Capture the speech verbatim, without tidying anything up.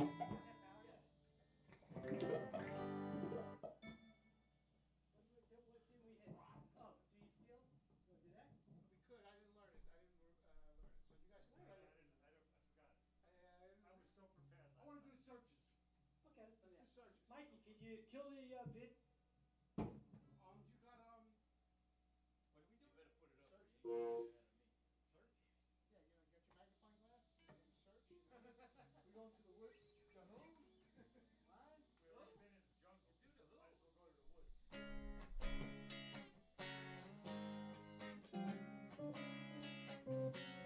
What did we hit? Oh, do you steal? You want to do that? We could. I didn't learn it. I didn't uh, learn it. So you guys can I try to. didn't. I don't. I forgot it. And I was so prepared. I want to do searches. Okay, let's do Let's do that. searches. Mikey, could you kill the uh, vid? Um, you got um. What do we do? You better put it up. Search. Search. Yeah, you know, get your magnifying glass and search. You know. We go into the woods. The who? What? We've already been in the jungle. Do the who? Might as well go to the woods.